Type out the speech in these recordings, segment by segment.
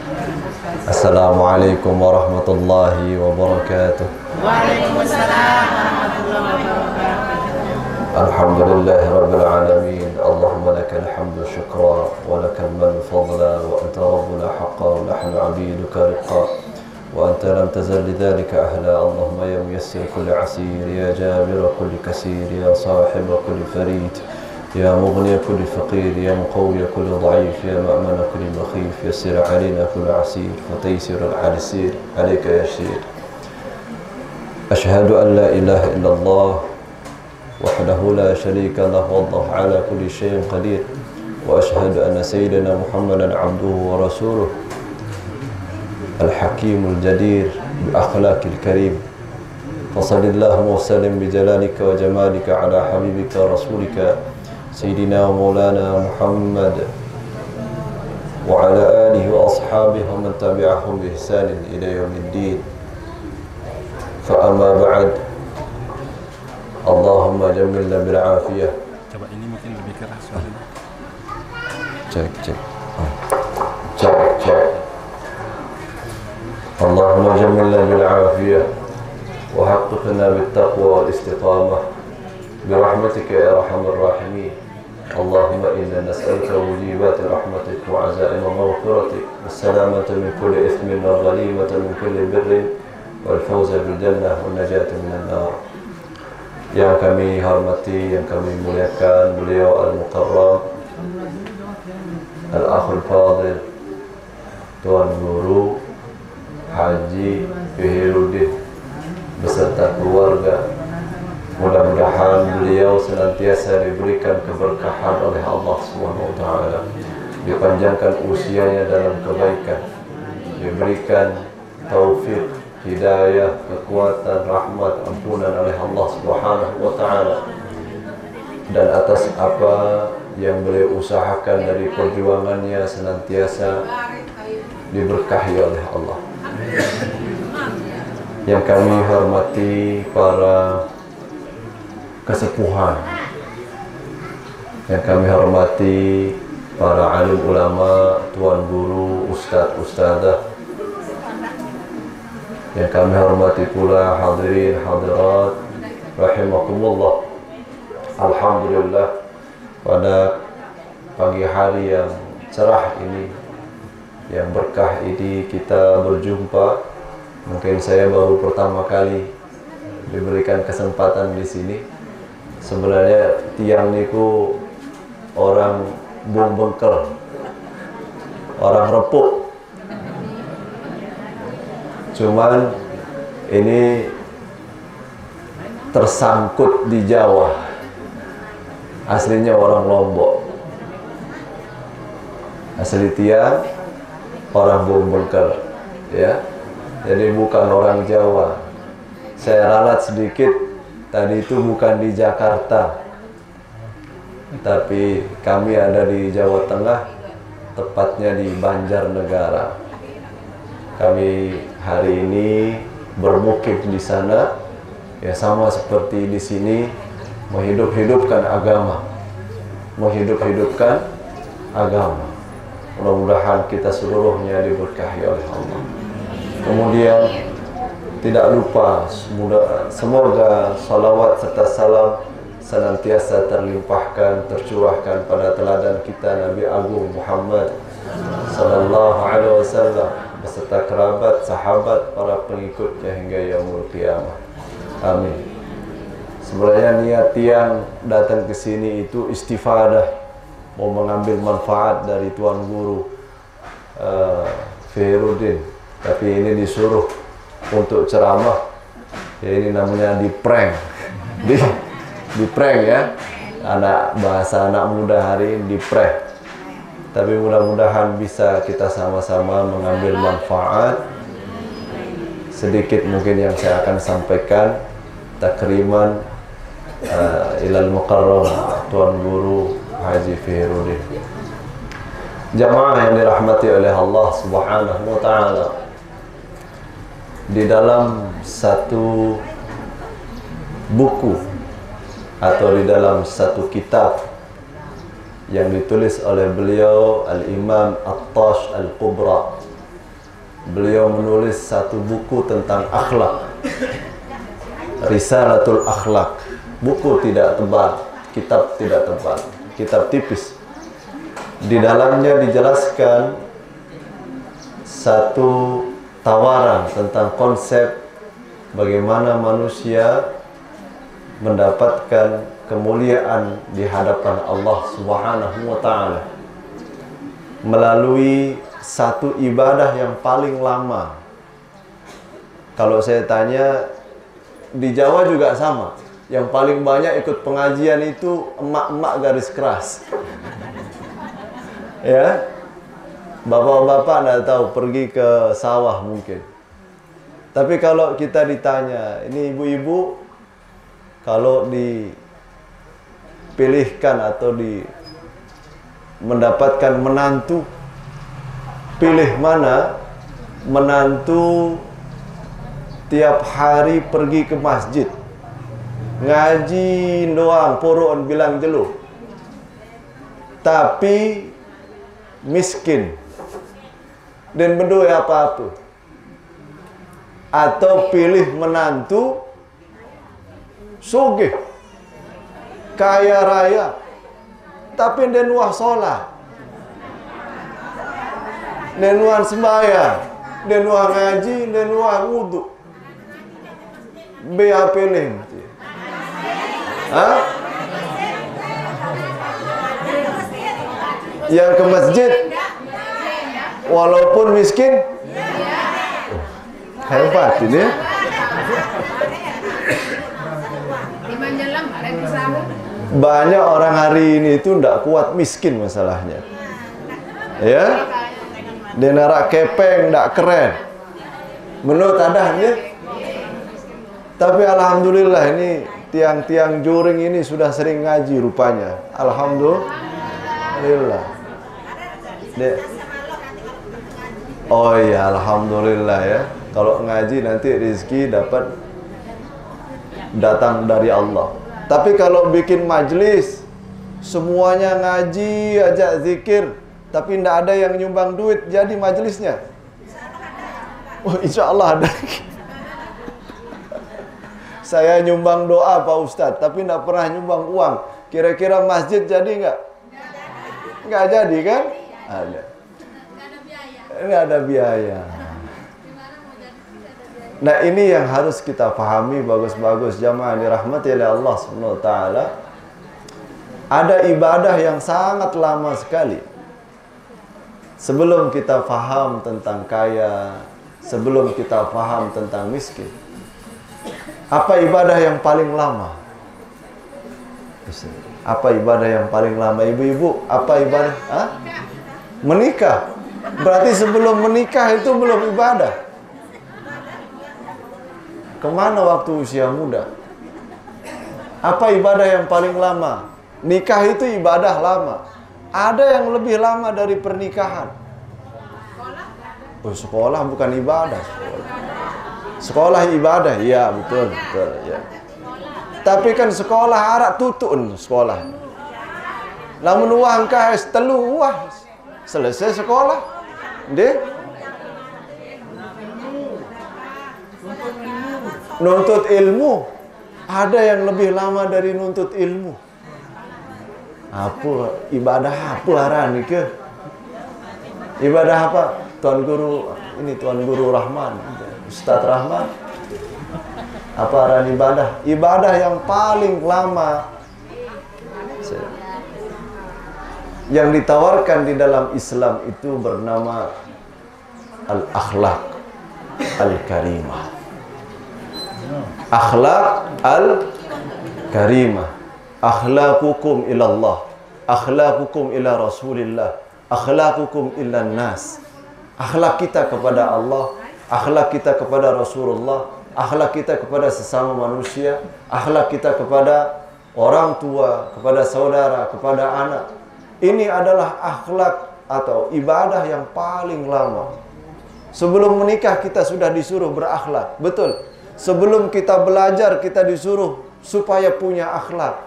Assalamualaikum warahmatullahi wabarakatuh. Waalaikumsalam warahmatullahi wabarakatuh. Alhamdulillahi rabbil alamin. Allahumma lakal hamdu syukra wa lakal man fadla wa anta rabbuna haqqa wa nahnu abiduka riqqa wa anta lam tazal lidhalika ahla. Allahumma ya muyassir kulli asir, ya jabir kulli kasir, ya sahib kulli farid, يا مغني كل فقير، يا مقوي كل ضعيف، يا مأمن كل مخيف، يسر علينا كل عسير، فتيسر العسير عليك يسير. أشهد أن لا إله إلا الله وحده لا شريك له والله على كل شيء قدير، وأشهد أن سيدنا محمدا عبده ورسوله الحكيم الجدير بأخلاق الكريم. فصل اللهم وسلم بجلالك وجمالك على حبيبك رسولك سيدنا ومولانا محمد وعلى آله وأصحابه ومن تبعهم بإحسان إلى يوم الدين. فأما بعد، اللهم جملنا بالعافية. Coba ini mungkin lebih keras suaranya. Cek. اللهم جملنا بالعافية وحققنا بالتقوى والاستقامة برحمتك يا أرحم الراحمين. اللهم إنا نسألك موجبات رحمتك وعزائم مغفرتك والسلامة من كل إثم والغنيمة من كل بر والفوز بالجنة والنجاة من النار. Yang kami hormati, yang kami muliakan beliau Al-Mukarram Al-Akhul Fadil Tuan Guru Haji Fihirudin beserta keluarga. Mudah-mudahan beliau senantiasa diberikan keberkahan oleh Allah SWT, dipanjangkan usianya dalam kebaikan, diberikan taufik, hidayah, kekuatan, rahmat, ampunan oleh Allah SWT, dan atas apa yang beliau usahakan dari perjuangannya senantiasa diberkahi oleh Allah. Yang kami hormati para kesepuhan, yang kami hormati para alim ulama, tuan guru, ustadz, ustadzah, yang kami hormati pula hadirin hadirat rahimakumullah. Alhamdulillah, pada pagi hari yang cerah ini, yang berkah ini, kita berjumpa. Mungkin saya baru pertama kali diberikan kesempatan di sini. Sebenarnya tiang niku orang bung bengkel, orang repuk. Cuman ini tersangkut di Jawa. Aslinya orang Lombok. Asli tiang orang bung bengkel, ya. Jadi bukan orang Jawa. Saya ralat sedikit. Tadi itu bukan di Jakarta, tapi kami ada di Jawa Tengah, tepatnya di Banjarnegara. Kami hari ini bermukim di sana, ya sama seperti di sini, menghidup-hidupkan agama, Mudah-mudahan kita seluruhnya diberkahi oleh Allah. Kemudian tidak lupa, semoga salawat serta salam senantiasa terlimpahkan, tercurahkan pada teladan kita Nabi Agung Muhammad sallallahu alaihi wasallam beserta kerabat, sahabat, para pengikutnya hingga yaumul qiyamah. Amin. Sebenarnya niat yang datang ke sini itu istifadah, mau mengambil manfaat dari Tuan Guru Fihirudin, tapi ini disuruh untuk ceramah. Ya, ini namanya di prank. Di prank ya. Bahasa anak muda hari ini di prank. Tapi mudah-mudahan bisa kita sama-sama mengambil manfaat. Sedikit mungkin yang saya akan sampaikan, takriman ilal mukarram Tuan Guru Haji Fihirudin. Jamaah yang dirahmati oleh Allah Subhanahu wa taala, di dalam satu buku atau di dalam satu kitab yang ditulis oleh beliau Al-Imam At-Tash Al-Kubra beliau menulis satu buku tentang akhlak, Risalatul Akhlak. Buku tidak tebal, kitab tidak tebal, kitab tipis. Di dalamnya dijelaskan satu tawaran tentang konsep bagaimana manusia mendapatkan kemuliaan di hadapan Allah Subhanahu wa Ta'ala melalui satu ibadah yang paling lama. Kalau saya tanya, di Jawa juga sama. Yang paling banyak ikut pengajian itu emak-emak garis keras. Ya, bapak-bapak tidak tahu, pergi ke sawah mungkin. Tapi kalau kita ditanya, ini ibu-ibu, kalau dipilihkan atau mendapatkan menantu, pilih mana? Menantu tiap hari pergi ke masjid, ngaji doang, purun bilang jeluh, tapi miskin dan berdoa apa-apa. Atau pilih menantu sugih, kaya raya, tapi dan wah sholat, dan wah sembahyang, dan wah ngaji, dan wah wudu. Biar pilih. Hah? Yang ke masjid walaupun miskin. Hebat ini. Banyak orang hari ini itu tidak kuat miskin masalahnya. Ya, dia narak kepeng tidak keren. Menurut ada ya. Tapi alhamdulillah ini tiang-tiang juring ini sudah sering ngaji rupanya. Alhamdulillah. Oh iya, alhamdulillah ya. Kalau ngaji nanti rezeki dapat datang dari Allah. Tapi kalau bikin majlis, semuanya ngaji, ajak zikir, tapi tidak ada yang nyumbang duit, jadi majlisnya. Oh, insya Allah ada. Saya nyumbang doa Pak Ustadz, tapi tidak pernah nyumbang uang. Kira-kira masjid jadi nggak? Nggak jadi kan? Ada. Ini ada biaya. Nah, ini yang harus kita pahami bagus-bagus jamaah dirahmati oleh Allah Subhanahu wa Ta'ala. Ada ibadah yang sangat lama sekali. Sebelum kita paham tentang kaya, sebelum kita paham tentang miskin. Apa ibadah yang paling lama? Apa ibadah yang paling lama? Ibu-ibu, apa ibadah? Hah? Menikah. Berarti sebelum menikah itu belum ibadah. Kemana waktu usia muda? Apa ibadah yang paling lama? Nikah itu ibadah lama. Ada yang lebih lama dari pernikahan. Oh, sekolah bukan ibadah. Sekolah ibadah, iya betul, betul ya. Tapi kan sekolah arak tutun sekolah. Lamun uang KS telu wah selesai sekolah. Deh. Nuntut ilmu, ada yang lebih lama dari nuntut ilmu. Apa ibadah apa arani ke? Ibadah apa? Tuan Guru ini, Tuan Guru Rahman, Ustadz Rahman. Apa arani ibadah? Ibadah yang paling lama yang ditawarkan di dalam Islam itu bernama al-akhlaq al-karimah. Akhlak al-karimah. Akhlaqukum ilallah, akhlaqukum ila Rasulillah, akhlaqukum ila nas. Akhlak kita kepada Allah, akhlak kita kepada Rasulullah, akhlak kita kepada sesama manusia, akhlak kita kepada orang tua, kepada saudara, kepada anak. Ini adalah akhlak atau ibadah yang paling lama. Sebelum menikah kita sudah disuruh berakhlak, betul. Sebelum kita belajar kita disuruh supaya punya akhlak.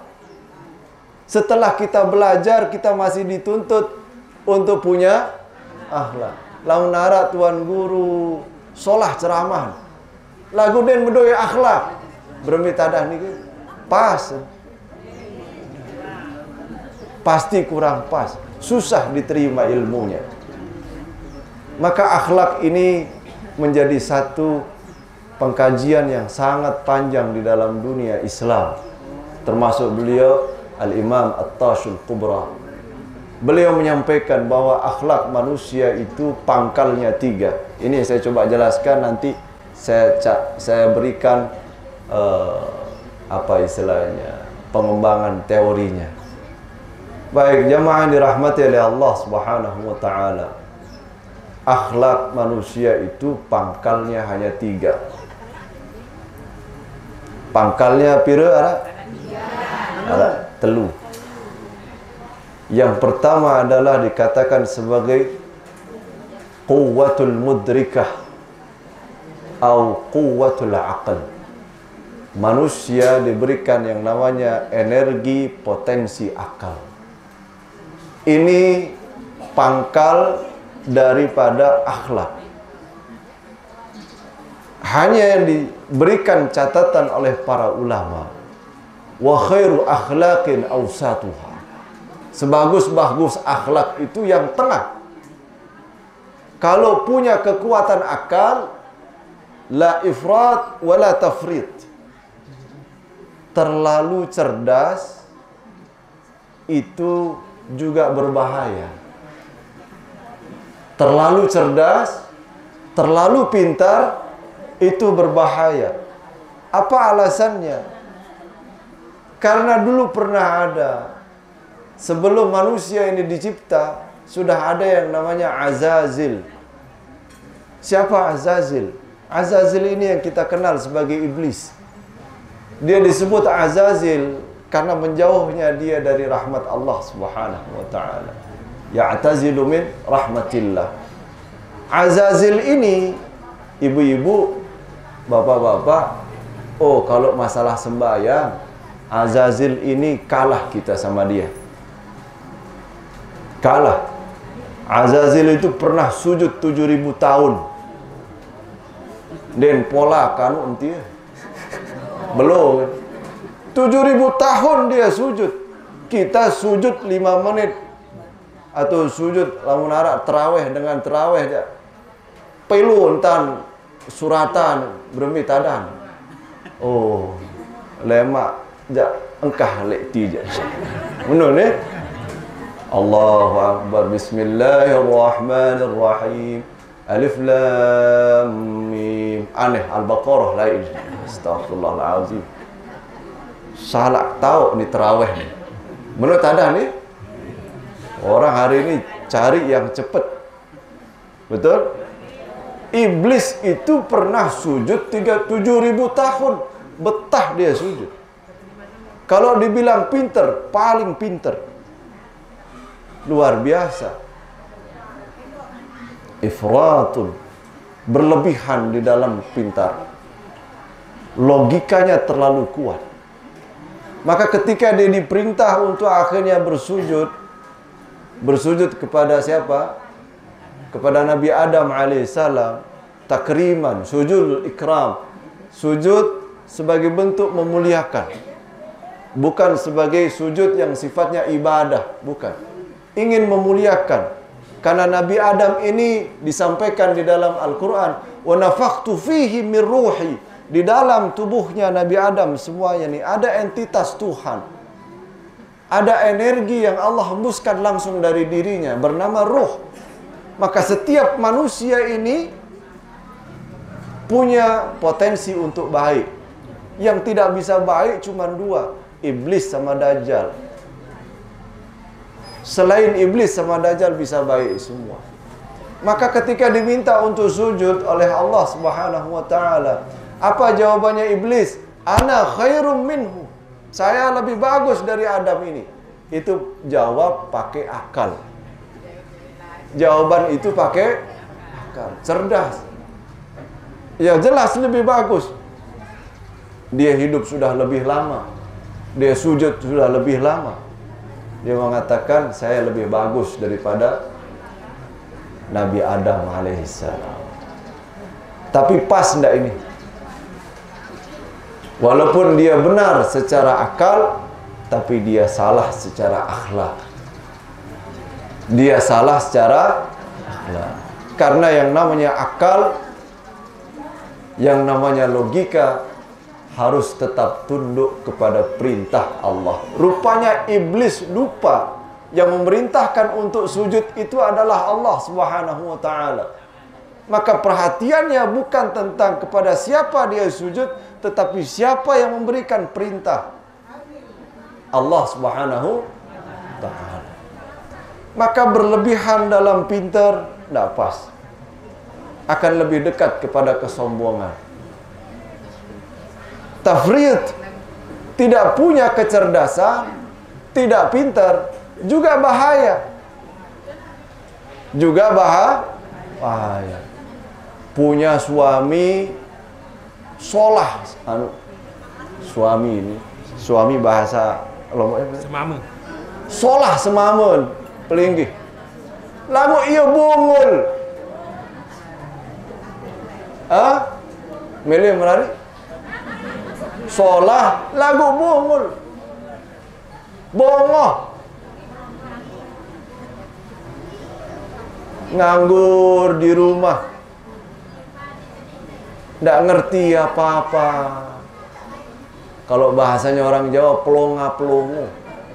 Setelah kita belajar kita masih dituntut untuk punya akhlak. lamun nara tuan guru solah ceramah lagu den bedoi akhlak bermi tadah ni pas pasti kurang pas, susah diterima ilmunya. Maka akhlak ini menjadi satu pengkajian yang sangat panjang di dalam dunia Islam. Termasuk beliau Al-Imam At-Tashul Kubra. Beliau menyampaikan bahwa akhlak manusia itu pangkalnya 3. Ini saya coba jelaskan, nanti saya berikan apa istilahnya, pengembangan teorinya. Baik, jamaah dirahmati oleh Allah Subhanahu wa taala. Akhlak manusia itu pangkalnya hanya 3. Pangkalnya pira ada 3. Yang pertama adalah dikatakan sebagai quwwatul mudrikah atau quwwatul aql. Manusia diberikan yang namanya energi potensi akal. Ini pangkal daripada akhlak. Hanya yang diberikan catatan oleh para ulama, wa khairu akhlaqin awsatuha. Sebagus-bagus akhlak itu yang tengah. Kalau punya kekuatan akal, la ifrat wa la tafrit. Terlalu cerdas itu juga berbahaya. Terlalu cerdas, terlalu pintar, itu berbahaya. Apa alasannya? Karena dulu pernah ada, sebelum manusia ini dicipta, sudah ada yang namanya Azazil. Siapa Azazil? Azazil ini yang kita kenal sebagai iblis. Dia disebut Azazil karena menjauhnya dia dari rahmat Allah Subhanahu wa taala. Ya'tazilu min rahmatillah. Azazil ini, ibu-ibu, bapak-bapak, oh kalau masalah sembahyang, Azazil ini kalah kita sama dia. Kalah. Azazil itu pernah sujud 7.000 tahun. Dan pola kanu enti belum. 7.000 tahun dia sujud. Kita sujud 5 menit. Atau sujud lamun arak terawih dengan terawih dia. Pelu entan suratan bermi tadan. Oh, lemak jak engkah lek ti je. Menun ni? Allahu akbar. Bismillahirrahmanirrahim. Alif lam mim. Aneh Al-Baqarah lain. Astaghfirullahalazim. Salah tahu ni terawih ni. Menurut ada ni, orang hari ini cari yang cepat. Betul? Iblis itu pernah sujud 7.000 tahun. Betah dia sujud. Kalau dibilang pinter, paling pinter. Luar biasa. Ifratun. Berlebihan di dalam pintar. Logikanya terlalu kuat. Maka ketika dia diperintah untuk akhirnya bersujud kepada siapa? Kepada Nabi Adam alaihissalam, takriman, sujud ikram. Sujud sebagai bentuk memuliakan. Bukan sebagai sujud yang sifatnya ibadah, bukan. Ingin memuliakan. Karena Nabi Adam ini disampaikan di dalam Al-Quran, wa nafakhtu fihi min ruhi. Di dalam tubuhnya Nabi Adam semuanya ini ada entitas Tuhan. Ada energi yang Allah hembuskan langsung dari dirinya bernama ruh. Maka setiap manusia ini punya potensi untuk baik. Yang tidak bisa baik cuma 2, iblis sama dajjal. Selain iblis sama dajjal bisa baik semua. Maka ketika diminta untuk sujud oleh Allah Subhanahu wa taala, apa jawabannya iblis? Ana khairum minhu. Saya lebih bagus dari Adam ini. Itu jawab pakai akal. Jawaban itu pakai akal. Cerdas. Ya jelas lebih bagus. Dia hidup sudah lebih lama. Dia sujud sudah lebih lama. Dia mengatakan saya lebih bagus daripada Nabi Adam alaihissalam. Tapi pas enggak ini? Walaupun dia benar secara akal, tapi dia salah secara akhlak. Dia salah secara akhlak. Karena yang namanya akal, yang namanya logika, harus tetap tunduk kepada perintah Allah. Rupanya iblis lupa yang memerintahkan untuk sujud itu adalah Allah Subhanahu wa taala. Maka perhatiannya bukan tentang kepada siapa dia sujud, tetapi siapa yang memberikan perintah. Allah Subhanahu wa taala. Maka berlebihan dalam pintar tidak pas. Akan lebih dekat kepada kesombongan. Tafrid, tidak punya kecerdasan, tidak pintar, juga bahaya. Juga bahaya. Punya suami solah, suami ini, suami bahasa Lombok Semama. solah semamun, pelinggih. Lagu ia bungul. Milih melari. Solah lagu bungul. Bongoh. Nganggur di rumah. Tidak ngerti apa-apa. Kalau bahasanya orang Jawa, pelonga-pelongo.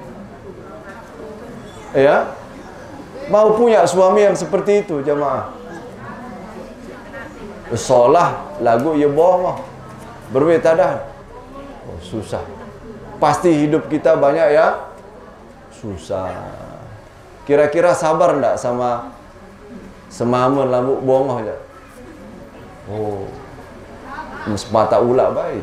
Ya? Mau punya suami yang seperti itu, jamaah. Solah lagu ya bongoh. Berbeda. Oh, susah. Pasti hidup kita banyak ya susah. Kira-kira sabar enggak sama semamun lagu bongoh aja? Oh, mata ulah baik.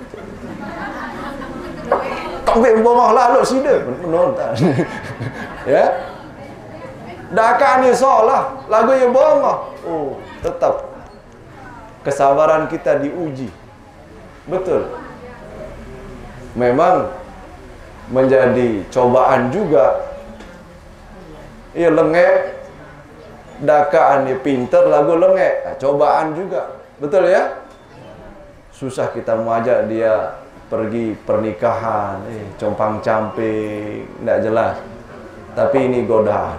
Kambing bongoh lalu sida menonton. Ya. Dakan ni solah lagu ya bongoh. Oh, tetap kesabaran kita diuji. Betul. Memang menjadi cobaan juga. Ia lengek, dakaan dia pinter, lagu lengek, cobaan juga. Betul ya? Susah kita mau ajak dia pergi pernikahan, compang-camping, tidak jelas. Tapi ini godaan.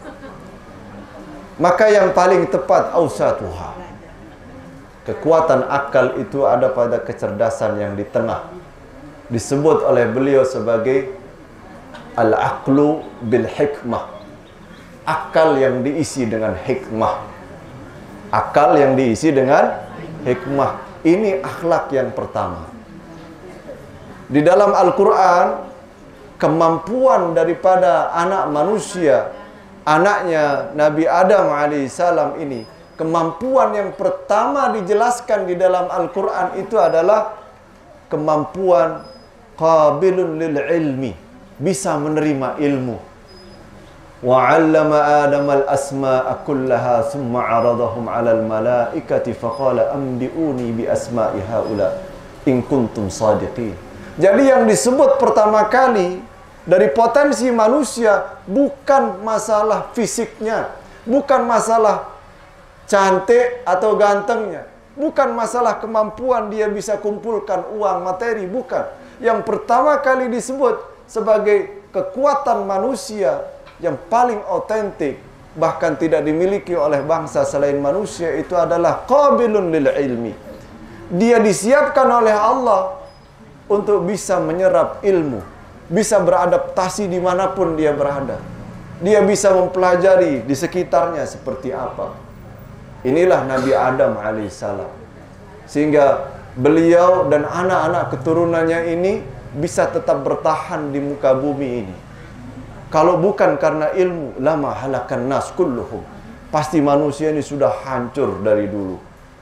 Maka yang paling tepat ausatuha. Kekuatan akal itu ada pada kecerdasan yang di tengah. Disebut oleh beliau sebagai al-aqlu bil hikmah. Akal yang diisi dengan hikmah. Akal yang diisi dengan hikmah. Ini akhlak yang pertama. Di dalam Al-Quran, kemampuan daripada anak manusia, anaknya Nabi Adam alaihissalam ini, kemampuan yang pertama dijelaskan di dalam Al-Quran itu adalah kemampuan qabilun lil ilmi, bisa menerima ilmu. Wa 'allama Adam al-asma'a kullaha thumma 'aradahum 'alal malaikati faqala ambi'uni bi asma'i haula in kuntum shadiqin. Jadi yang disebut pertama kali dari potensi manusia bukan masalah fisiknya, bukan masalah cantik atau gantengnya, bukan masalah kemampuan dia bisa kumpulkan uang materi, bukan. Yang pertama kali disebut sebagai kekuatan manusia yang paling otentik, bahkan tidak dimiliki oleh bangsa selain manusia, itu adalah qabilun lil ilmi. Dia disiapkan oleh Allah untuk bisa menyerap ilmu, bisa beradaptasi dimanapun dia berada. Dia bisa mempelajari di sekitarnya seperti apa. Inilah Nabi Adam alaihissalam. Sehingga beliau dan anak-anak keturunannya ini bisa tetap bertahan di muka bumi ini. Kalau bukan karena ilmu, lama halakan nas kulluhum. Pasti manusia ini sudah hancur dari dulu.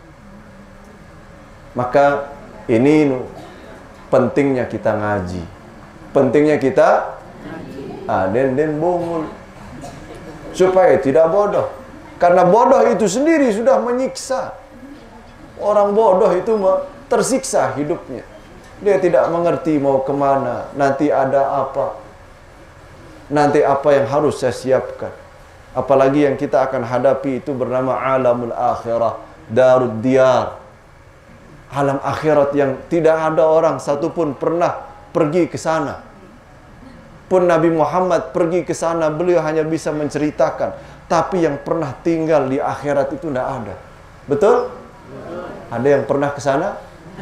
Maka ini pentingnya kita ngaji. Pentingnya kita den bungul. Supaya tidak bodoh. Karena bodoh itu sendiri sudah menyiksa. Orang bodoh itu tersiksa hidupnya. Dia tidak mengerti mau kemana, nanti ada apa. Nanti apa yang harus saya siapkan. Apalagi yang kita akan hadapi itu bernama alamul akhirah, darud diyar. Alam akhirat yang tidak ada orang satupun pernah pergi ke sana. Pun Nabi Muhammad pergi ke sana, beliau hanya bisa menceritakan. Tapi yang pernah tinggal di akhirat itu tidak ada. Betul? Ada yang pernah ke sana?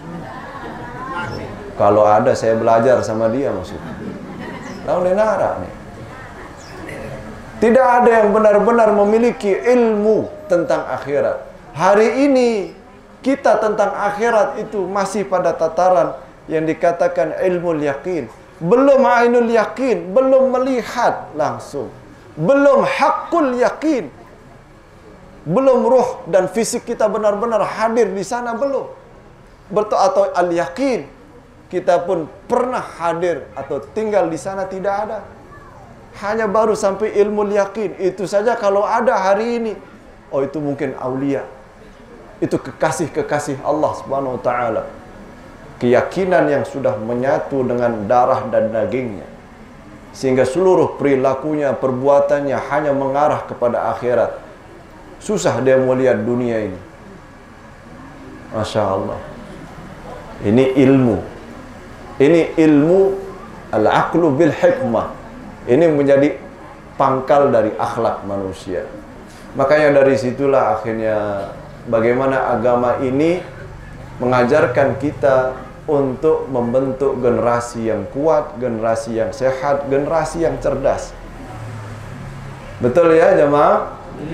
Kalau ada, saya belajar sama dia maksudnya. Lalu nara nih. Tidak ada yang benar-benar memiliki ilmu tentang akhirat. Hari ini kita tentang akhirat itu masih pada tataran yang dikatakan ilmu yakin. Belum ainul yakin, belum melihat langsung. Belum hakul yakin. Belum ruh dan fisik kita benar-benar hadir di sana, belum. Atau al-yakin, kita pun pernah hadir atau tinggal di sana, tidak ada. Hanya baru sampai ilmu yakin. Itu saja kalau ada hari ini. Oh, itu mungkin aulia. Itu kekasih-kekasih Allah Subhanahu wa taala. Keyakinan yang sudah menyatu dengan darah dan dagingnya. Sehingga seluruh perilakunya, perbuatannya hanya mengarah kepada akhirat. Susah dia mau lihat dunia ini. Masya Allah. Ini ilmu. Ini ilmu al-aqlu bil hikmah. Ini menjadi pangkal dari akhlak manusia. Makanya dari situlah akhirnya bagaimana agama ini mengajarkan kita untuk membentuk generasi yang kuat, generasi yang sehat, generasi yang cerdas. Betul ya jemaah?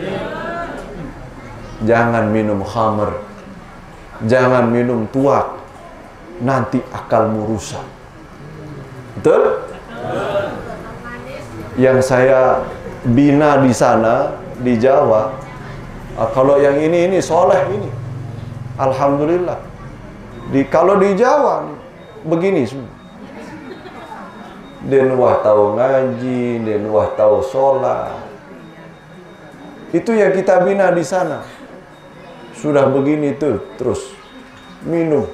Jangan minum khamr, jangan minum tuak, nanti akalmu rusak. Betul? Yang saya bina di sana, di Jawa, kalau yang ini soleh ini, alhamdulillah. Kalau di Jawa begini semua. Den wah tahu ngaji, den wah tahu sholat. Itu yang kita bina di sana. Sudah begini tuh terus minum.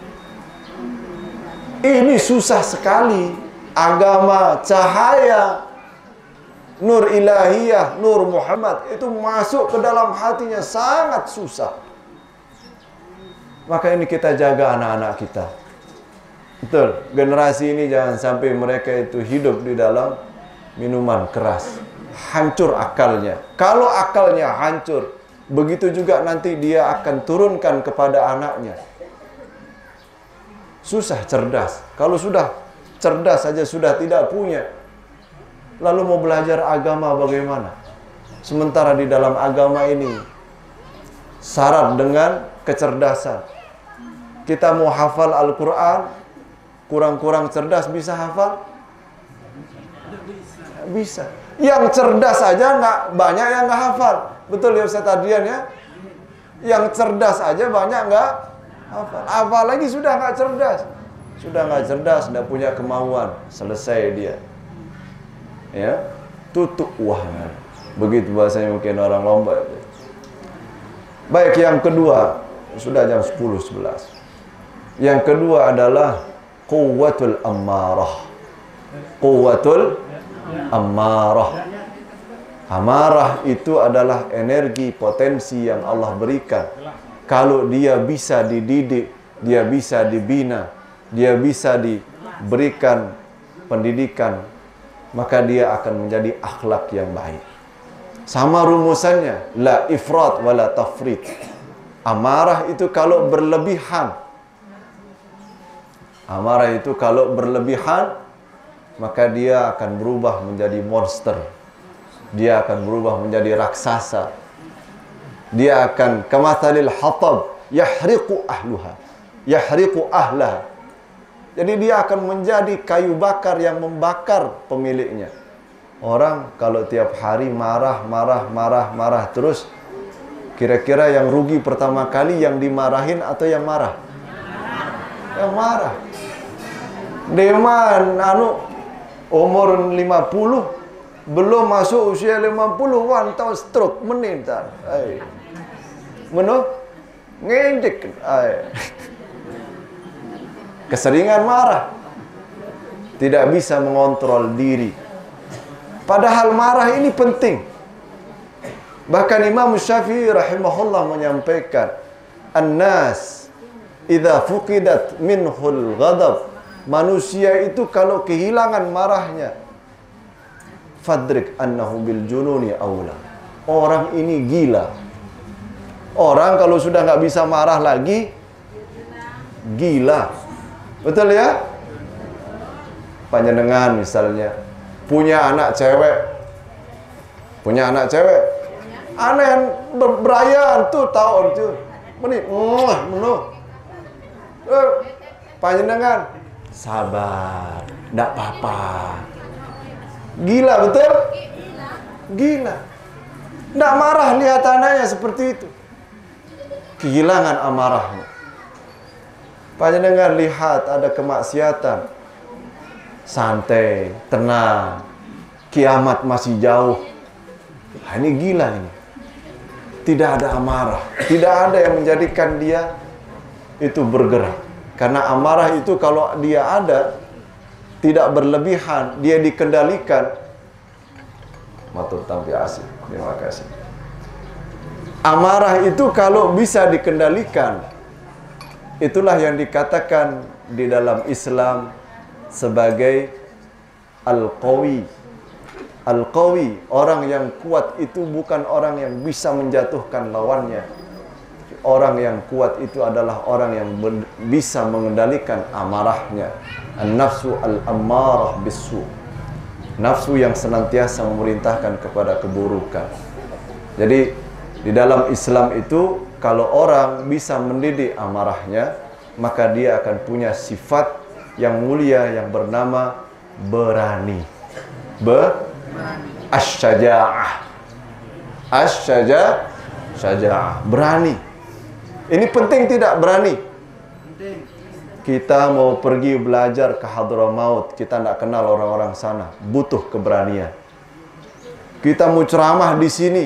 Ini susah sekali. Agama, cahaya, nur ilahiyah, nur Muhammad itu masuk ke dalam hatinya sangat susah. Maka ini kita jaga anak-anak kita. Betul, generasi ini jangan sampai mereka itu hidup di dalam minuman keras. Hancur akalnya. Kalau akalnya hancur, begitu juga nanti dia akan turunkan kepada anaknya. Susah cerdas. Kalau sudah cerdas saja sudah tidak punya, lalu mau belajar agama bagaimana? Sementara di dalam agama ini syarat dengan kecerdasan. Kita mau hafal Al-Quran, kurang-kurang cerdas bisa hafal? Bisa. Yang cerdas saja nggak banyak yang nggak hafal. Betul ya Ustaz Adrian ya? Yang cerdas aja banyak nggak hafal. Apalagi sudah nggak cerdas. Sudah nggak cerdas, nggak punya kemauan, selesai dia. Ya, tutup wahana. Begitu bahasanya mungkin orang lomba. Baik, yang kedua, sudah jam 10.11. Yang kedua adalah quwwatul ammarah. Quwwatul ammarah. Amarah itu adalah energi potensi yang Allah berikan. Kalau dia bisa dididik, dia bisa dibina, dia bisa diberikan pendidikan, maka dia akan menjadi akhlak yang baik. Sama rumusannya, la ifrat wa la tafrit. Amarah itu kalau berlebihan, maka dia akan berubah menjadi monster. Dia akan berubah menjadi raksasa. Dia akan kamathalil hatab yahriqu ahlaha. Jadi dia akan menjadi kayu bakar yang membakar pemiliknya. Orang kalau tiap hari marah terus, kira-kira yang rugi pertama kali yang dimarahin atau yang marah? Yang marah. Deman umur 50 belum masuk usia 50 tahu stroke meninggal. Ngedek. Keseringan marah. Tidak bisa mengontrol diri. Padahal marah ini penting. Bahkan Imam Syafi'i rahimahullah menyampaikan, "An-nas idza fuqidat minhul ghadab." Manusia itu kalau kehilangan marahnya, fadrik annahu bil jununi aula. Orang ini gila. Orang kalau sudah nggak bisa marah lagi, gila. Betul ya? Panjenengan misalnya punya anak cewek, aneh berayan tuh tahun tuh, menit, panjenengan sabar, ndak apa-apa. Gila, betul? Gila. Ndak marah lihat anaknya seperti itu. Kehilangan amarahnya. Panjenengan lihat ada kemaksiatan, santai, tenang. Kiamat masih jauh. Nah, ini gila ini. Tidak ada amarah, tidak ada yang menjadikan dia itu bergerak. Karena amarah itu kalau dia ada, tidak berlebihan, dia dikendalikan. Matur tampi asih. Terima kasih. Amarah itu kalau bisa dikendalikan, itulah yang dikatakan di dalam Islam sebagai al-qawi. Al-qawi, orang yang kuat itu bukan orang yang bisa menjatuhkan lawannya. Orang yang kuat itu adalah orang yang bisa mengendalikan amarahnya. An-nafsu al-ammarah bisu. Nafsu yang senantiasa memerintahkan kepada keburukan. Jadi di dalam Islam itu kalau orang bisa mendidik amarahnya, maka dia akan punya sifat yang mulia yang bernama berani. Asy-syaja'ah. Asy-syaja'ah, berani. Ini penting tidak berani? Kita mau pergi belajar ke Hadramaut, kita tidak kenal orang-orang sana, butuh keberanian. Kita mau ceramah di sini,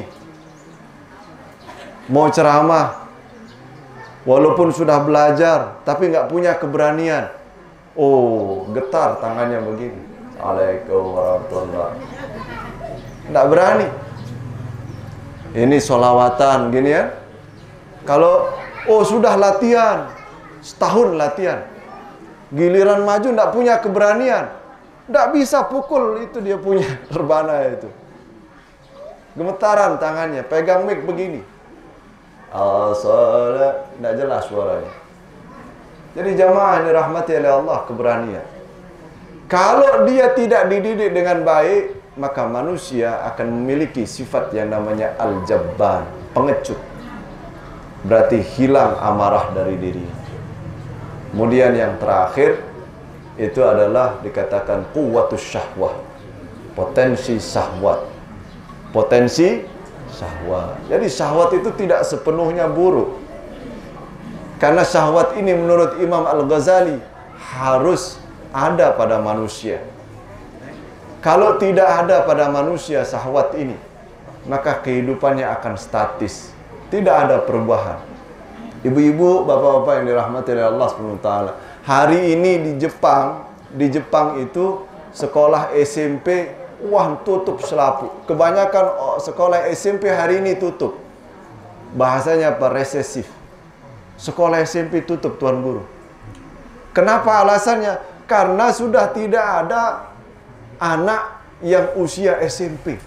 mau ceramah, walaupun sudah belajar, tapi nggak punya keberanian. Oh, getar tangannya begini. Assalamualaikum warahmatullahi wabarakatuh. Nggak berani. Ini sholawatan gini ya. Kalau sudah latihan, setahun latihan, giliran maju nggak punya keberanian, nggak bisa pukul itu dia punya rebana itu. Gemetaran tangannya, pegang mic begini. As-salat, nggak jelas suaranya. Jadi jamaah yang dirahmati oleh Allah, keberanian. Kalau dia tidak dididik dengan baik, maka manusia akan memiliki sifat yang namanya al-jabban, pengecut. Berarti hilang amarah dari dirinya. Kemudian yang terakhir itu adalah dikatakan quwwatus syahwah, potensi syahwat. Potensi syahwat. Jadi syahwat itu tidak sepenuhnya buruk. Karena syahwat ini menurut Imam Al-Ghazali harus ada pada manusia. Kalau tidak ada pada manusia syahwat ini, maka kehidupannya akan statis, tidak ada perubahan. Ibu-ibu, bapak-bapak yang dirahmati oleh Allah SWT, hari ini di Jepang itu sekolah SMP tutup selapu. Kebanyakan sekolah SMP hari ini tutup. Bahasanya apa? Resesif. Sekolah SMP tutup, Tuan Guru. Kenapa alasannya? Karena sudah tidak ada anak yang usia SMP.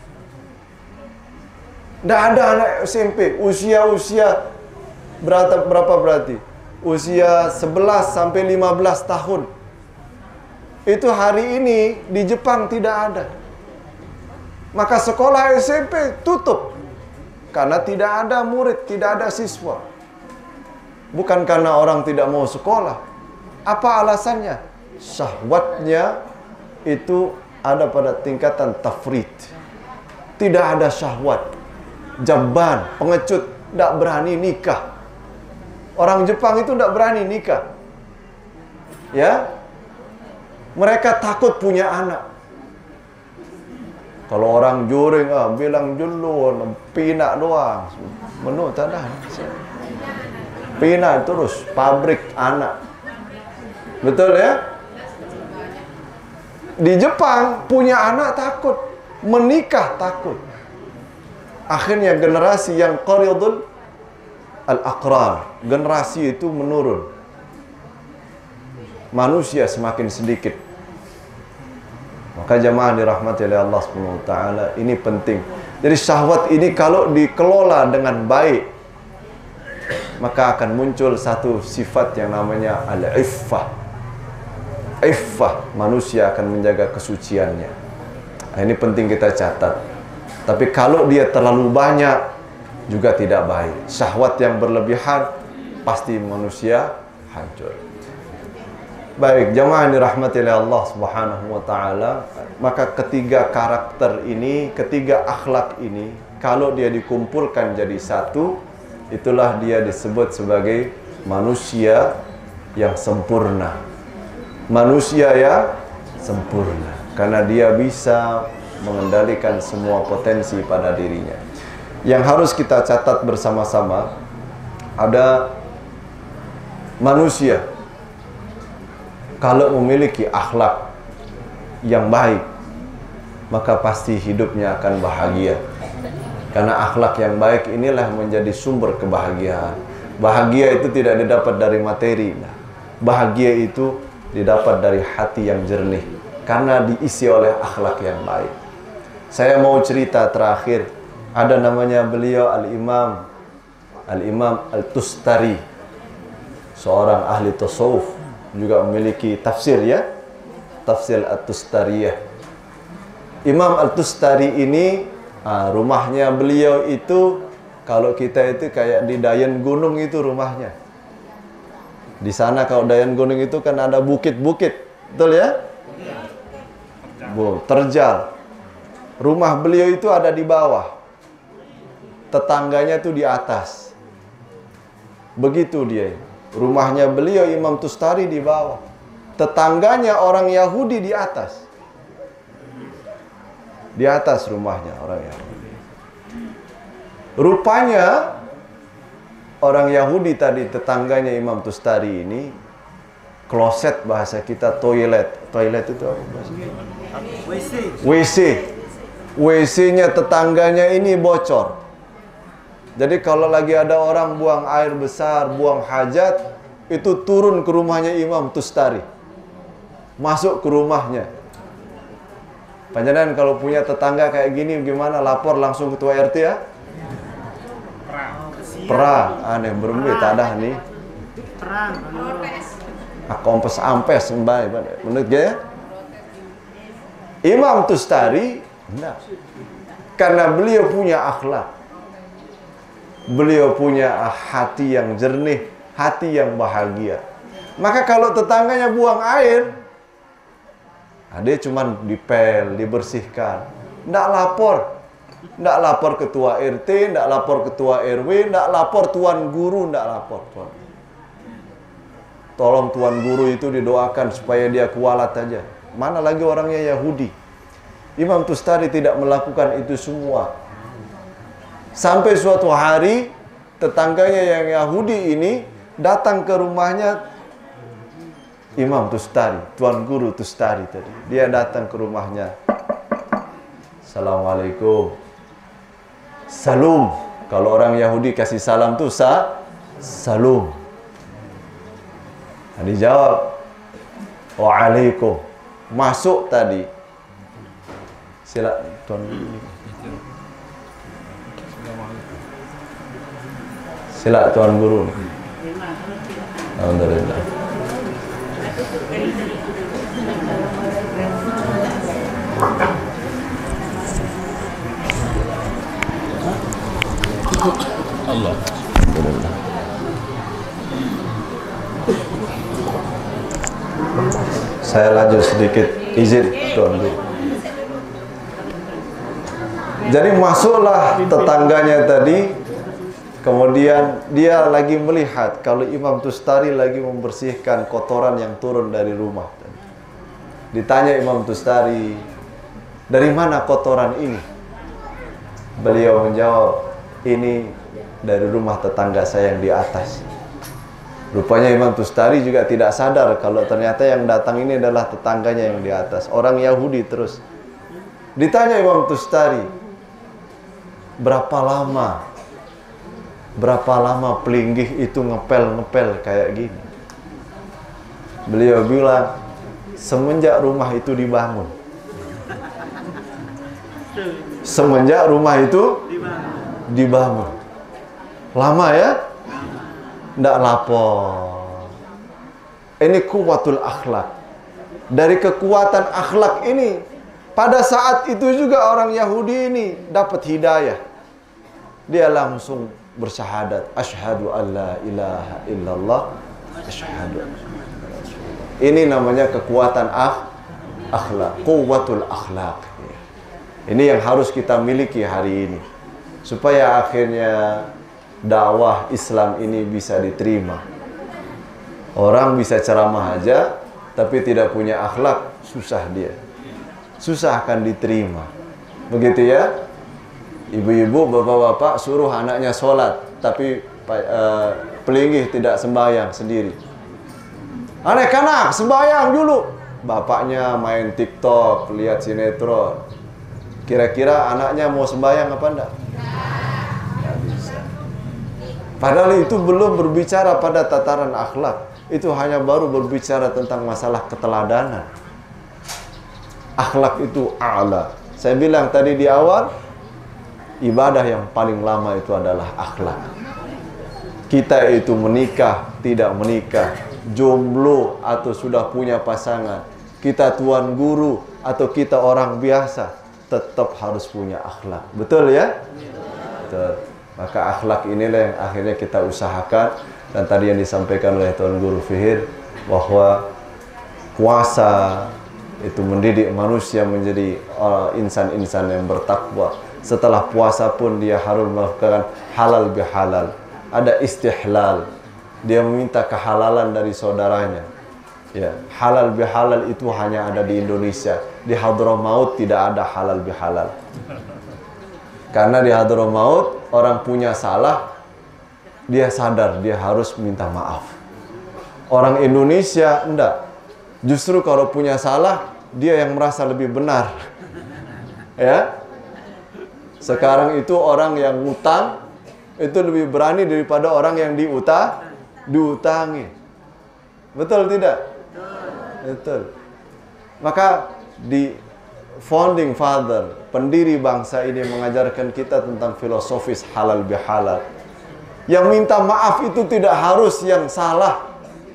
Tidak ada anak SMP usia berapa berarti? Usia 11 sampai 15 tahun. Itu hari ini di Jepang tidak ada. Maka sekolah SMP tutup karena tidak ada murid, tidak ada siswa. Bukan karena orang tidak mau sekolah. Apa alasannya? Syahwatnya itu ada pada tingkatan tafrid. Tidak ada syahwat. Jabban, pengecut, tidak berani nikah. Orang Jepang itu tidak berani nikah. Ya, mereka takut punya anak. Kalau orang juring, bilang julun, pinak doang. Menu tanah. Pinak terus, pabrik anak. Betul ya? Di Jepang punya anak takut, menikah takut. Akhirnya generasi yang qaridul al-aqrar, generasi itu menurun. Manusia semakin sedikit. Maka jamaah dirahmati oleh Allah Subhanahu wa taala, ini penting. Jadi syahwat ini kalau dikelola dengan baik, maka akan muncul satu sifat yang namanya al-iffah. Iffah, manusia akan menjaga kesuciannya. Nah, ini penting kita catat. Tapi kalau dia terlalu banyak juga tidak baik. Syahwat yang berlebihan pasti manusia hancur. Baik, jamaah yang dirahmati oleh Allah Subhanahu wa taala, maka ketiga karakter ini, ketiga akhlak ini, kalau dia dikumpulkan jadi satu, itulah dia disebut sebagai manusia yang sempurna. Manusia yang sempurna karena dia bisa mengendalikan semua potensi pada dirinya. Yang harus kita catat bersama-sama, ada manusia kalau memiliki akhlak yang baik, maka pasti hidupnya akan bahagia. Karena akhlak yang baik inilah menjadi sumber kebahagiaan. Bahagia itu tidak didapat dari materi. Bahagia itu didapat dari hati yang jernih karena diisi oleh akhlak yang baik. Saya mau cerita terakhir, ada namanya beliau Al-Imam Al-Tustari, seorang ahli tasawuf, juga memiliki tafsir ya, tafsir At-Tustariyah. Imam Al-Tustari ini rumahnya beliau itu, kalau kita itu kayak di Dayan Gunung itu rumahnya. Di sana kalau Dayan Gunung itu kan ada bukit-bukit, betul ya? Terjal. Rumah beliau itu ada di bawah, tetangganya itu di atas. Begitu dia. Rumahnya beliau Imam Tustari di bawah, tetangganya orang Yahudi di atas. Di atas rumahnya orang Yahudi. Rupanya orang Yahudi tadi, tetangganya Imam Tustari ini, kloset bahasa kita, toilet. Toilet itu apa bahasa? WC. WC-nya tetangganya ini bocor. Jadi kalau lagi ada orang buang air besar, buang hajat, itu turun ke rumahnya Imam Tustari. Masuk ke rumahnya. Panjenengan kalau punya tetangga kayak gini gimana? Lapor langsung ketua RT ya? Perang, aneh berumbi tak ada nih. Perang. Kompes ampes mbak, menurut dia. Imam Tustari, enggak. Karena beliau punya akhlak, beliau punya hati yang jernih, hati yang bahagia. Maka kalau tetangganya buang air, dia cuma dipel, dibersihkan, enggak lapor. Tidak lapor ketua RT, tidak lapor ketua RW, tidak lapor tuan guru, tidak lapor. Tolong tuan guru itu didoakan supaya dia kualat aja. Mana lagi orangnya Yahudi. Imam Tustari tidak melakukan itu semua. Sampai suatu hari tetangganya yang Yahudi ini datang ke rumahnya Imam Tustari, tuan guru Tustari tadi. Dia datang ke rumahnya. Assalamualaikum. Salam. Kalau orang Yahudi kasih salam tuh salam. Dijawab waalaikum. Masuk tadi. Sila tuan guru. Sila tuan guru. Alhamdulillah. Allah. Alhamdulillah. Saya lanjut sedikit, izin tuan guru. Jadi masuklah tetangganya tadi, kemudian dia lagi melihat kalau Imam Tustari lagi membersihkan kotoran yang turun dari rumah. Ditanya Imam Tustari, dari mana kotoran ini? Beliau menjawab, ini dari rumah tetangga saya yang di atas. Rupanya Imam Tustari juga tidak sadar kalau ternyata yang datang ini adalah tetangganya yang di atas, orang Yahudi terus. Ditanya Imam Tustari, berapa lama pelinggih itu ngepel kayak gini. Beliau bilang, semenjak rumah itu dibangun. Semenjak rumah itu dibangun. Lama ya? Nggak lapor. Ini kuwatul akhlak. Dari kekuatan akhlak ini, pada saat itu juga orang Yahudi ini dapat hidayah. Dia langsung bersyahadat, asyhadu an la ilaha illallah, asyhadu. Ini namanya kekuatan akhlak, quwwatul akhlak. Ini yang harus kita miliki hari ini, supaya akhirnya dakwah Islam ini bisa diterima. Orang bisa ceramah aja, tapi tidak punya akhlak, susah dia. Susah akan diterima. Begitu ya? Ibu-ibu, bapak-bapak suruh anaknya sholat, tapi pelinggih tidak sembahyang sendiri. Anak-anak, sembahyang dulu. Bapaknya main TikTok, lihat sinetron. Kira-kira anaknya mau sembahyang apa enggak? Nggak bisa. Padahal itu belum berbicara pada tataran akhlak. Itu hanya baru berbicara tentang masalah keteladanan. Akhlak itu a'la. Saya bilang tadi di awal, ibadah yang paling lama itu adalah akhlak. Kita itu menikah, tidak menikah, jomblo atau sudah punya pasangan, kita tuan guru atau kita orang biasa, tetap harus punya akhlak. Betul ya? Betul. Maka akhlak inilah yang akhirnya kita usahakan. Dan tadi yang disampaikan oleh Tuan Guru Fihir, bahwa puasa itu mendidik manusia menjadi insan-insan yang bertakwa. Setelah puasa pun dia harus melakukan halal bihalal. Ada istihlal. Dia meminta kehalalan dari saudaranya. Ya, halal bihalal itu hanya ada di Indonesia. Di Hadramaut tidak ada halal bihalal. Karena di Hadramaut orang punya salah, dia sadar dia harus minta maaf. Orang Indonesia enggak. Justru kalau punya salah, dia yang merasa lebih benar. Ya. Sekarang itu orang yang ngutang itu lebih berani daripada orang yang diutangi. Betul tidak? Betul. Maka di founding father, pendiri bangsa ini mengajarkan kita tentang filosofis halal bihalal. Yang minta maaf itu tidak harus yang salah.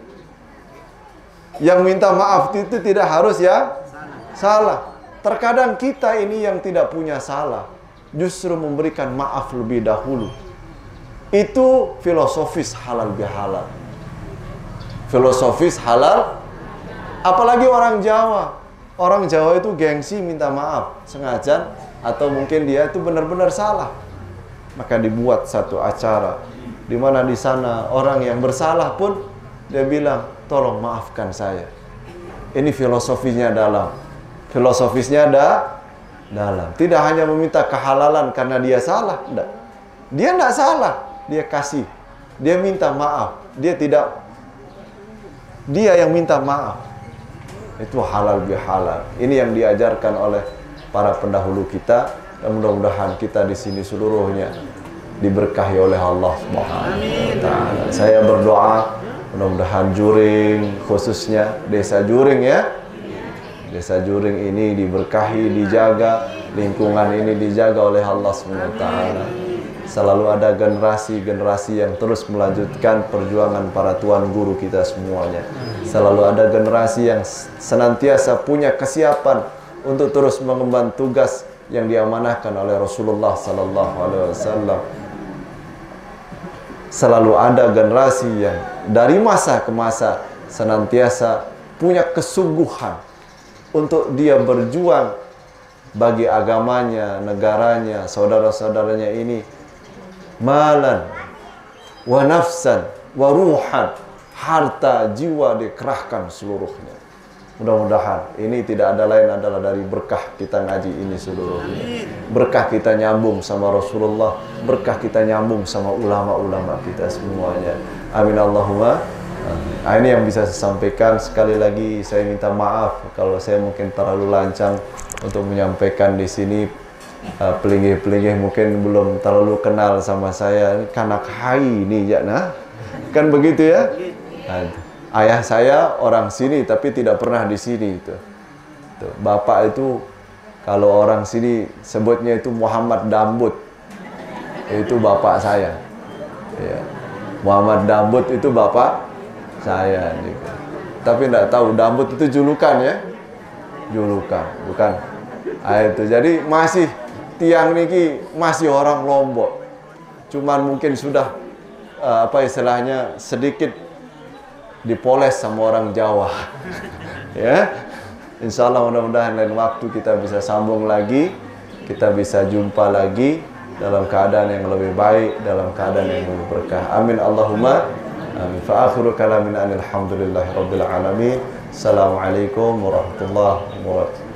Yang minta maaf itu tidak harus ya salah. Terkadang kita ini yang tidak punya salah, justru memberikan maaf lebih dahulu. Itu filosofis halal bihalal. Filosofis halal. Apalagi orang Jawa. Orang Jawa itu gengsi minta maaf sengaja, atau mungkin dia itu benar-benar salah. Maka dibuat satu acara di mana di sana orang yang bersalah pun dia bilang, tolong maafkan saya. Ini filosofinya dalam. Filosofisnya dalam. Tidak hanya meminta kehalalan karena dia salah, enggak. Dia enggak salah, dia kasih. Dia minta maaf. Dia yang minta maaf. Itu halal bihalal. Ini yang diajarkan oleh para pendahulu kita, dan mudah-mudahan kita di sini seluruhnya diberkahi oleh Allah Subhanahu wa taala. Saya berdoa mudah-mudahan Juring, khususnya Desa Juring ya. Desa Juring ini diberkahi, dijaga, lingkungan ini dijaga oleh Allah Subhanahu wa taala. Selalu ada generasi-generasi yang terus melanjutkan perjuangan para tuan guru kita semuanya. Selalu ada generasi yang senantiasa punya kesiapan untuk terus mengemban tugas yang diamanahkan oleh Rasulullah sallallahu alaihi wasallam. Selalu ada generasi yang dari masa ke masa senantiasa punya kesungguhan untuk dia berjuang bagi agamanya, negaranya, saudara-saudaranya ini. Malan wa nafsan wa ruhan, harta jiwa dikerahkan seluruhnya. Mudah-mudahan ini tidak ada lain adalah dari berkah kita ngaji ini seluruhnya. Berkah kita nyambung sama Rasulullah, berkah kita nyambung sama ulama-ulama kita semuanya. Amin Allahumma. Ini yang bisa saya sampaikan. Sekali lagi saya minta maaf kalau saya mungkin terlalu lancang untuk menyampaikan di sini. Pelinggih-pelinggih mungkin belum terlalu kenal sama saya. Ini kanak hai ni ya nah. Kan begitu ya? Ayah saya orang sini tapi tidak pernah di sini itu. Bapak itu kalau orang sini sebutnya itu Muhammad Dambut. Itu bapak saya. Ya. Muhammad Dambut itu bapak saya juga. Tapi tidak tahu Dambut itu julukan ya. Julukan, bukan. Itu jadi masih tiang niki masih orang Lombok. Cuman mungkin sudah apa istilahnya sedikit dipoles sama orang Jawa. Ya. Insya Allah mudah-mudahan lain waktu kita bisa sambung lagi, kita bisa jumpa lagi dalam keadaan yang lebih baik, dalam keadaan yang lebih berkah. Amin Allahumma amin. Fa akhiru kalamin alhamdulillahi rabbil alamin. Assalamualaikum warahmatullahi wabarakatuh.